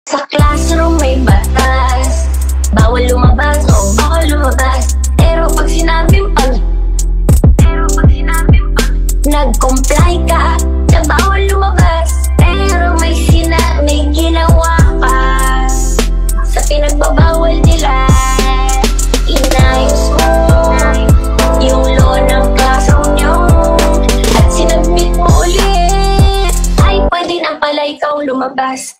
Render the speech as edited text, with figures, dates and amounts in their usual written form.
Sa classroom may batas, bawal lumabas o bawal lumabas. Pero pag sinabing nag-comply ka na bawal lumabas, pero may ginawa ka sa pinagbabawal nila. Inayos mo yung law ng classroom nyo at sinabit mo ulit, ay pwede na pala ikaw lumabas.